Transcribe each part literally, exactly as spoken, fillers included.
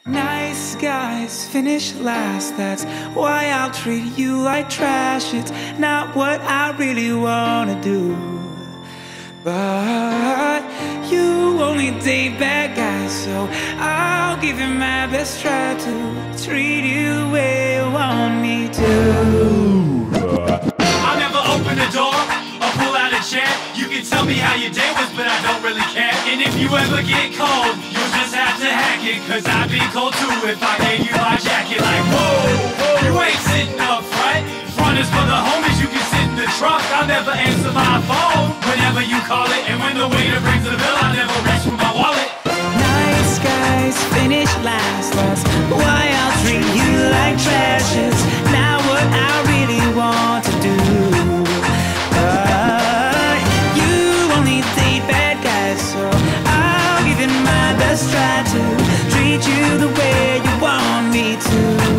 Nice guys finish last, that's why I'll treat you like trash. It's not what I really wanna do, but you only date bad guys, so I'll give it my best try to treat you the way you want me to. I'll never open the door or pull out a chair. You can tell me how your day was, but I don't really care. And if you ever get cold, you'll just have to hack it, cause I'd be cold too if I gave you my jacket. Like, whoa, you ain't sitting up front. Front is for the homies, you can sit in the trunk. I'll never answer my phone whenever you call it. And when the waiter brings the bill, I'll never reach for my wallet. Nice guys finish last, that's why I'll treat you like trash. It's not what I really want to do, but you only date bad guys, so I'll give it my best try to treat you the way you want me to.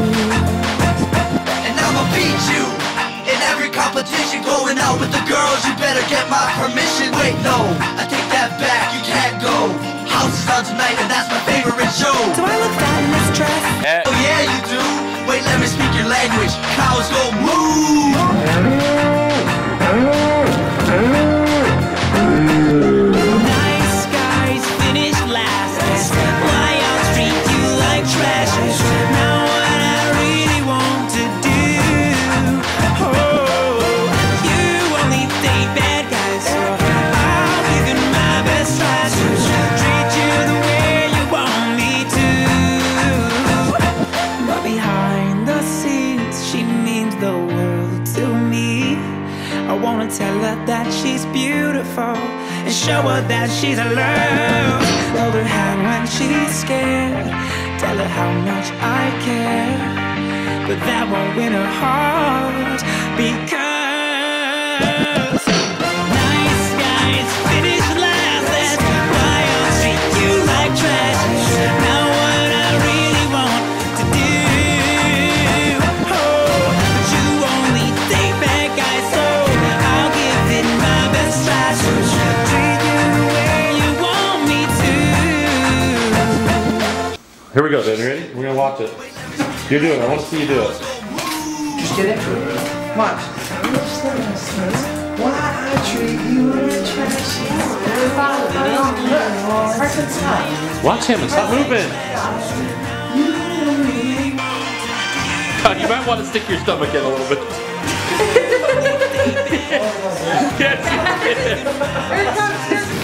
And I'ma beat you in every competition. Going out with the girls, you better get my permission. Wait, no, I take that back, you can't go. House is on tonight and that's my favorite show. Do I look fat in this dress? Uh, oh yeah, you do. Wait, let me speak your language. Cows go moo. Nice guys finish last, that's why I'll treat you like trash. It's not what I really want to do. Oh, you only date bad guys, so I'll give it my best try to treat you the way you want me to. But behind the scenes, she means the world to me. I wanna tell her that she's beautiful and show her that she's alone. Hold her hand when she's scared, tell her how much I care, but that won't win her heart, because nice guys finish last. That's why I'll treat you like trash. It's not what I really want to do. Oh, but you only date bad guys, so I'll give it my best try to treat you the way you want me to. Here we go, Dan. You ready? We're gonna watch it. You're doing it. I want to see you do it. Just get into it. Watch. Why I treat you like trash. Watch him and stop moving. God, you might want to stick your stomach in a little bit. Yes, you did.